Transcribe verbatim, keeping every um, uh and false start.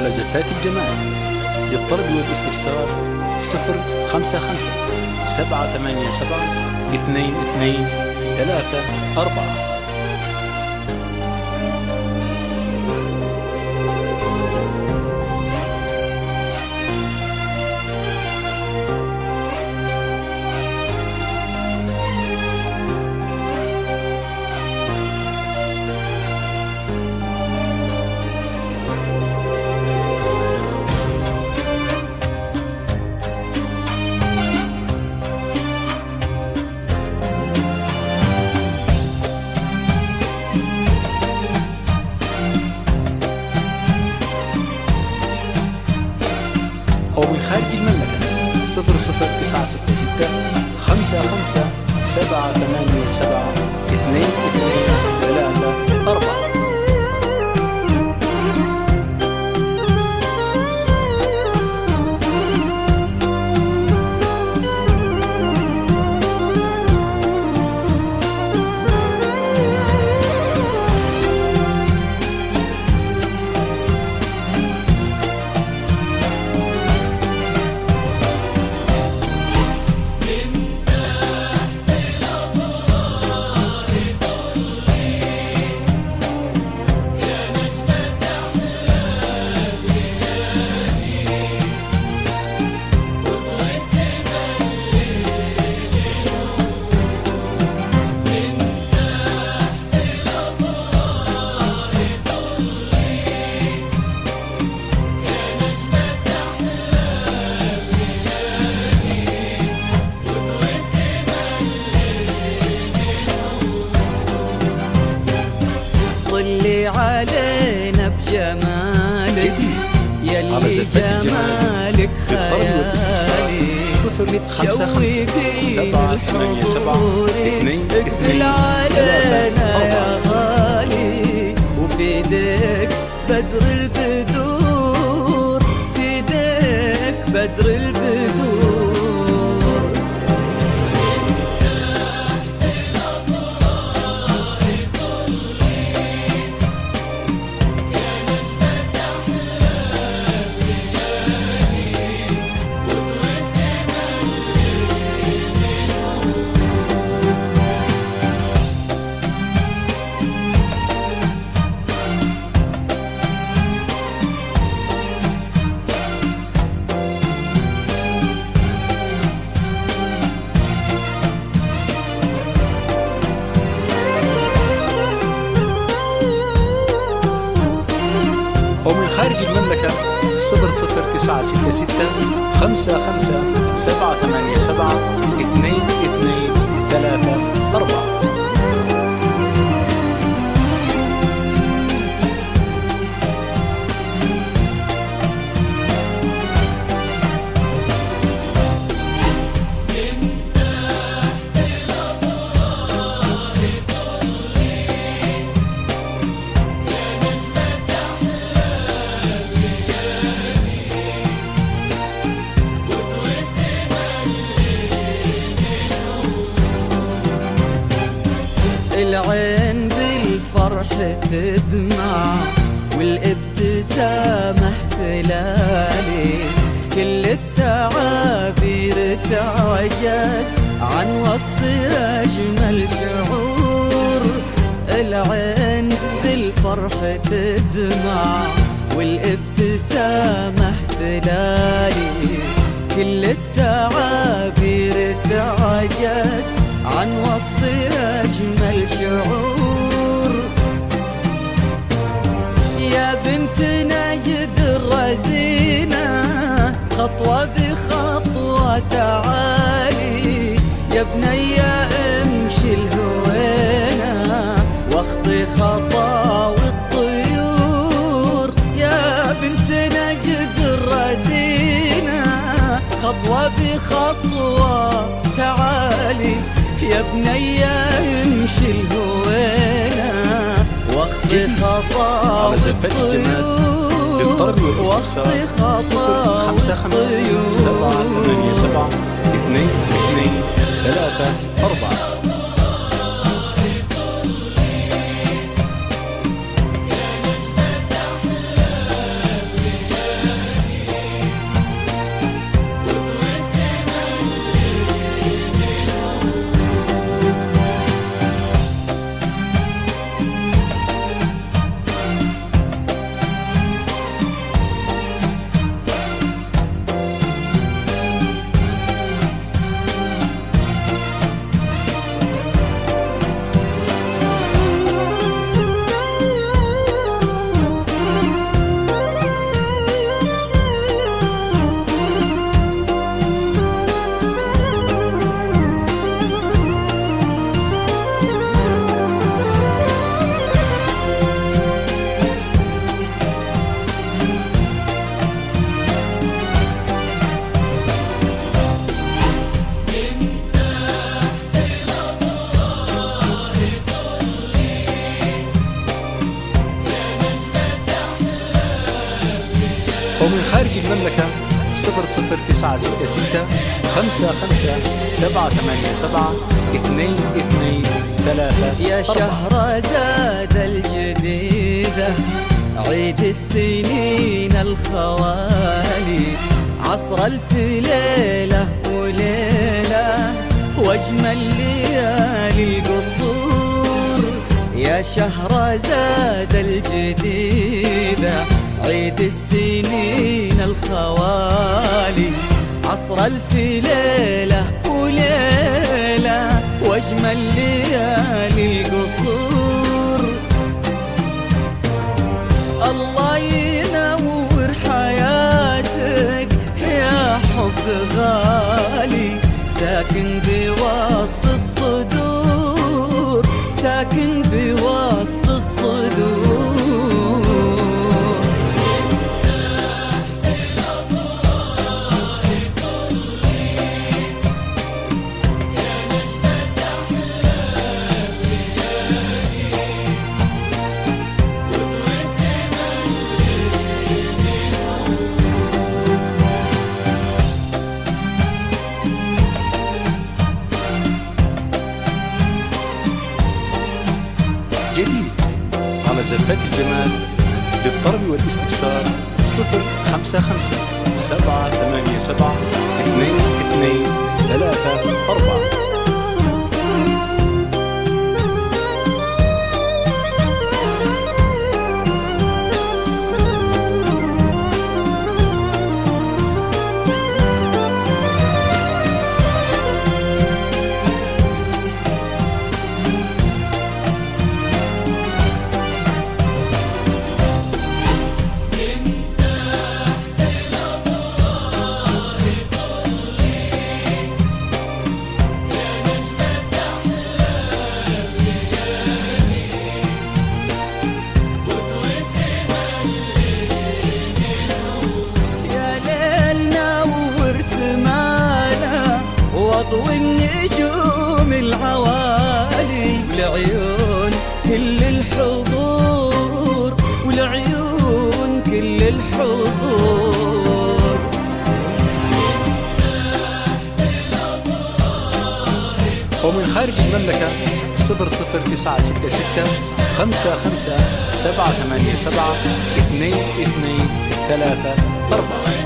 على زفات الجمال. للطلب والاستفسار صفر خمسة خمسة سبعة ثمانية سبعة اثنين اثنين ثلاثة أربعة. أو من خارج المملكة صفر صفر تسعة ستة ستة خمسة خمسة سبعة ثمانية سبعة اثنين اثنين ثلاثة أربعة. طلي علينا بجمالك يلي جمالك خيالي صفر خمسة خمسة سبعة ثمانية سبعة اثنين اقبل علينا يا غالي وفي ايديك بدر البدور، في ايديك بدر البدور. أو من خارج المملكة صفر صفر تسعة ستة ستة خمسة خمسة سبعة ثمانية سبعة اثنين اثنين ثلاثة أربعة. العين بالفرح تدمع والابتسامة احتلالي، كل التعابير تعجز عن وصف أجمل شعور. العين بالفرح تدمع والابتسامة احتلالي، كل التعابير تعجز عن وصف أجمل شعور. يا بنت نجد الرزينة خطوة بخطوة تعالي، يا بنية امشي الهوينة واخطي خطاوي الطيور. يا بنت نجد الرزينة خطوة بخطوة تعالي، يا بنية امشي الهوينة واخطي خطاوي على زفات الجمال. للطلب والاستفسار صفر خمسة خمسة سبعة ثمانية سبعة اثنين اثنين ثلاثة أربعة. المملكة صفر صفر تسعة ستة ستة خمسة خمسة سبعة ثمانية سبعة اثنين اثنين ثلاثة. يا شهرزاد الجديدة عيد السنين الخوالي، عصر الف ليلة وليلة واجمل ليالي القصور. يا شهرزاد الجديدة عيد السنين الخوالي، عصر الف ليلة وليلة واجمل ليالي القصور. الله ينور حياتك يا حب غالي، ساكن بوسط الصدور، ساكن بوسط الصدور. جديد على زفات الجمال للطلب والاستفسار صفر خمسة خمسة سبعة ثمانية سبعة اثنين اثنين ثلاثة أربعة. واضوي النجوم العوالي، ولعيون كل الحضور، ولعيون كل الحضور. ومن خارج المملكة صفر صفر تسعة ستة ستة خمسة خمسة سبعة ثمانية سبعة اثنين اثنين ثلاثة أربعة.